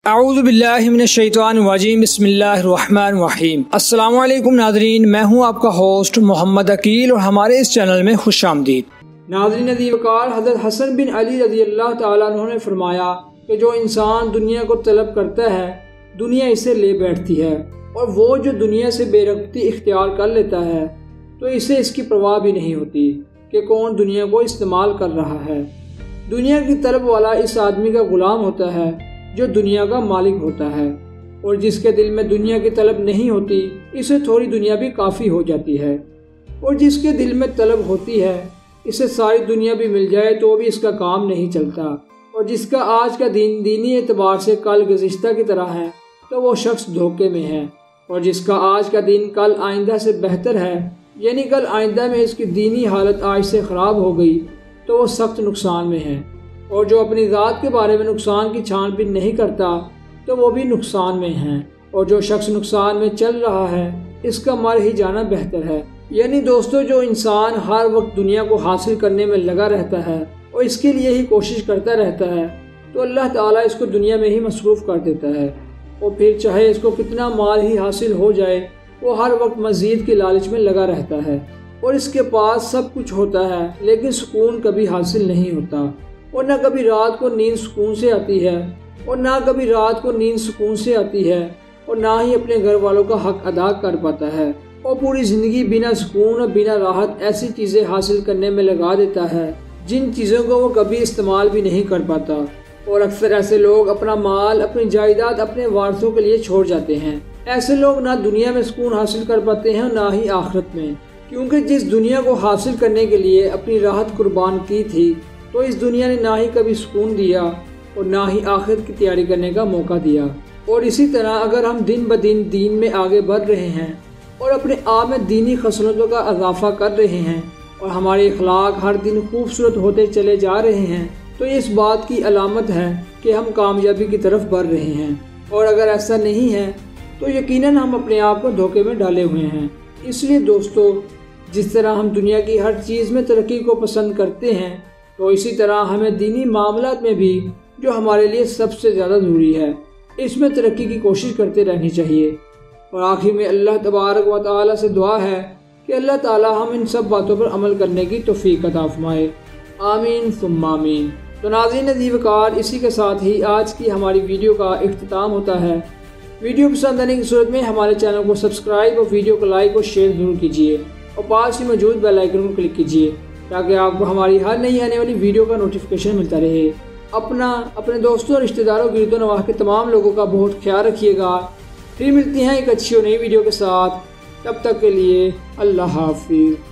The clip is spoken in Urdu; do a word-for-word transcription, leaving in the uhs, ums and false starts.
اعوذ باللہ من الشیطان الرجیم، بسم اللہ الرحمن الرحیم۔ السلام علیکم ناظرین، میں ہوں آپ کا ہوسٹ محمد عقیل اور ہمارے اس چینل میں خوش آمدید۔ ناظرین عزیز وقار، حضرت حسن بن علی رضی اللہ تعالیٰ عنہ نے فرمایا کہ جو انسان دنیا کو طلب کرتا ہے دنیا اسے لے بیٹھتی ہے، اور وہ جو دنیا سے بے رغبتی اختیار کر لیتا ہے تو اسے اس کی پرواہ بھی نہیں ہوتی کہ کون دنیا کو استعمال کر رہا ہے۔ دنیا کی طلب والا اس آدمی کا غلام ہوتا ہے جو دنیا کا مالک ہوتا ہے، اور جس کے دل میں دنیا کی طلب نہیں ہوتی اسے تھوڑی دنیا بھی کافی ہو جاتی ہے، اور جس کے دل میں طلب ہوتی ہے اسے ساری دنیا بھی مل جائے تو بھی اس کا کام نہیں چلتا، اور جس کا آج کا دین دینی اعتبار سے کل گزشتہ کی طرح ہے تو وہ شخص دھوکے میں ہے، اور جس کا آج کا دین کل آئندہ سے بہتر ہے، یعنی کل آئندہ میں اس کی دینی حالت آج سے خراب ہو گئی تو وہ سخت نقصان میں ہے، اور جو اپنی ذات کے بارے میں نقصان کی چھان بین نہیں کرتا تو وہ بھی نقصان میں ہیں، اور جو شخص نقصان میں چل رہا ہے اس کا مر ہی جانا بہتر ہے۔ یعنی دوستو، جو انسان ہر وقت دنیا کو حاصل کرنے میں لگا رہتا ہے اور اس کے لیے ہی کوشش کرتا رہتا ہے تو اللہ تعالیٰ اس کو دنیا میں ہی مصروف کر دیتا ہے، اور پھر چاہے اس کو کتنا مال ہی حاصل ہو جائے وہ ہر وقت مزید کی لالچ میں لگا رہتا ہے، اور اس کے پاس سب کچھ ہوتا ہے لیکن سکون کبھی حاصل نہیں ہوتا، اور نہ کبھی رات کو نیند سکون سے آتی ہے اور نہ کبھی رات کو نیند سکون سے آتی ہے اور نہ ہی اپنے گھر والوں کا حق ادا کر پاتا ہے، اور پوری زندگی بنا سکون اور بنا راحت ایسی چیزیں حاصل کرنے میں لگا دیتا ہے جن چیزوں کو وہ کبھی استعمال بھی نہیں کر پاتا، اور اکثر ایسے لوگ اپنا مال، اپنی جائیداد اپنے وارثوں کے لیے چھوڑ جاتے ہیں۔ ایسے لوگ نہ دنیا میں سکون حاصل کر پاتے ہیں اور نہ ہی آخرت میں، کیونکہ جس دنیا کو حاصل کرنے کے لیے اپنی راحت قربان کی تھی تو اس دنیا نے نہ ہی کبھی سکون دیا اور نہ ہی آخرت کی تیاری کرنے کا موقع دیا۔ اور اسی طرح اگر ہم دن بدن دین میں آگے بڑھ رہے ہیں اور اپنے آپ میں دینی خصلتوں کا اضافہ کر رہے ہیں اور ہمارے اخلاق ہر دن خوبصورت ہوتے چلے جا رہے ہیں تو یہ اس بات کی علامت ہے کہ ہم کامیابی کی طرف بڑھ رہے ہیں، اور اگر ایسا نہیں ہے تو یقیناً ہم اپنے آپ کو دھوکے میں ڈالے ہوئے ہیں۔ اس لیے دوستو، جس طرح ہم دنیا کی ہر چیز میں ترقی کو پسند کرتے ہیں تو اسی طرح ہمیں دینی معاملات میں بھی، جو ہمارے لیے سب سے زیادہ ضروری ہے، اس میں ترقی کی کوشش کرتے رہنی چاہیے۔ اور آخر میں اللہ تبارک و تعالیٰ سے دعا ہے کہ اللہ تعالیٰ ہم ان سب باتوں پر عمل کرنے کی توفیق عطا فرمائے، آمین ثم آمین۔ تو ناظرین عزیز وقار، اسی کے ساتھ ہی آج کی ہماری ویڈیو کا اختتام ہوتا ہے۔ ویڈیو پسند آنے کی صورت میں ہمارے چینل کو سبسکرائب اور ویڈیو کو لائک اور شیئر ضرور کیجیے، اور پاس ہی موجود بیل آئیکن کو کلک کیجیے تاکہ آپ کو ہماری ہر نئی آنے والی ویڈیو کا نوٹیفیکیشن ملتا رہے۔ اپنا، اپنے دوستوں اور رشتہ داروں، گرد و نواح کے تمام لوگوں کا بہت خیال رکھیے گا۔ پھر ملتی ہیں ایک اچھی اور نئی ویڈیو کے ساتھ، تب تک کے لیے اللہ حافظ۔